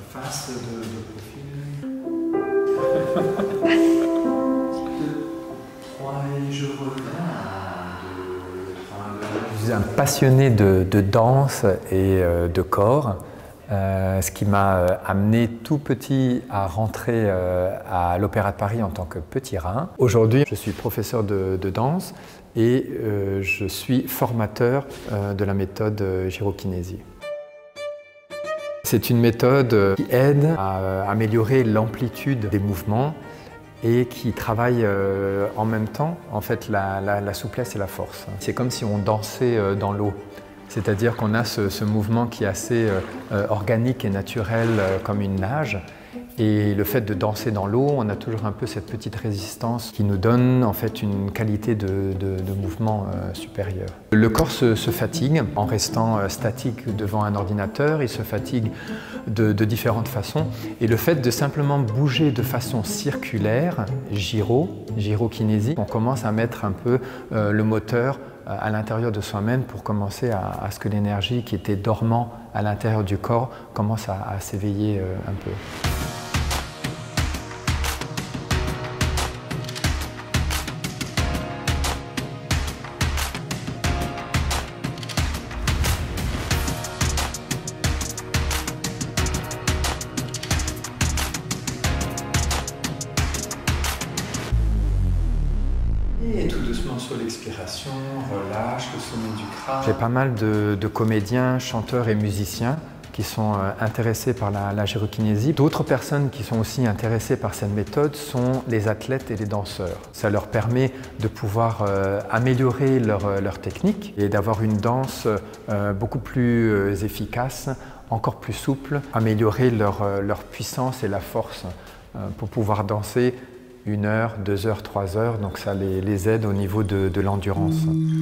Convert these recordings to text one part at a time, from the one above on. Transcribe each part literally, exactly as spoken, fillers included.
face de, de profil. trois et je reviens. Je suis un passionné de, de danse et de corps. Euh, ce qui m'a amené tout petit à rentrer euh, à l'Opéra de Paris en tant que petit rat. Aujourd'hui, je suis professeur de, de danse et euh, je suis formateur euh, de la méthode gyrokinésie. C'est une méthode qui aide à améliorer l'amplitude des mouvements et qui travaille euh, en même temps en fait, la, la, la souplesse et la force. C'est comme si on dansait euh, dans l'eau. C'est-à-dire qu'on a ce, ce mouvement qui est assez euh, organique et naturel euh, comme une nage. Et le fait de danser dans l'eau, on a toujours un peu cette petite résistance qui nous donne en fait une qualité de, de, de mouvement euh, supérieure. Le corps se, se fatigue en restant euh, statique devant un ordinateur, il se fatigue de, de différentes façons. Et le fait de simplement bouger de façon circulaire, gyro, gyrokinésie, on commence à mettre un peu euh, le moteur à l'intérieur de soi-même pour commencer à, à ce que l'énergie qui était dormant à l'intérieur du corps commence à, à s'éveiller euh, un peu. Et tout doucement sur l'expiration, relâche le sommet du crâne. J'ai pas mal de, de comédiens, chanteurs et musiciens qui sont euh, intéressés par la, la gyrokinésie. D'autres personnes qui sont aussi intéressées par cette méthode sont les athlètes et les danseurs. Ça leur permet de pouvoir euh, améliorer leur, leur technique et d'avoir une danse euh, beaucoup plus euh, efficace, encore plus souple, améliorer leur, leur puissance et la force euh, pour pouvoir danser une heure, deux heures, trois heures, donc ça les, les aide au niveau de, de l'endurance.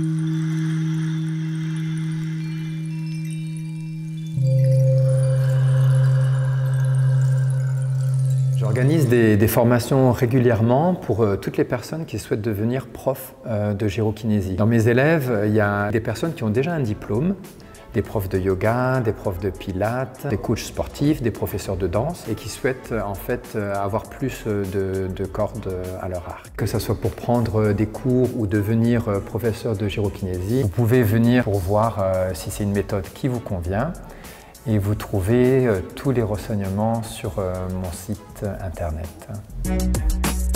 J'organise des, des formations régulièrement pour euh, toutes les personnes qui souhaitent devenir prof euh, de gyrokinésie. Dans mes élèves, il y a des personnes qui ont déjà un diplôme, des profs de yoga, des profs de pilates, des coachs sportifs, des professeurs de danse et qui souhaitent en fait avoir plus de, de cordes à leur arc. Que ce soit pour prendre des cours ou devenir professeur de gyrokinésie, vous pouvez venir pour voir si c'est une méthode qui vous convient et vous trouvez tous les renseignements sur mon site internet.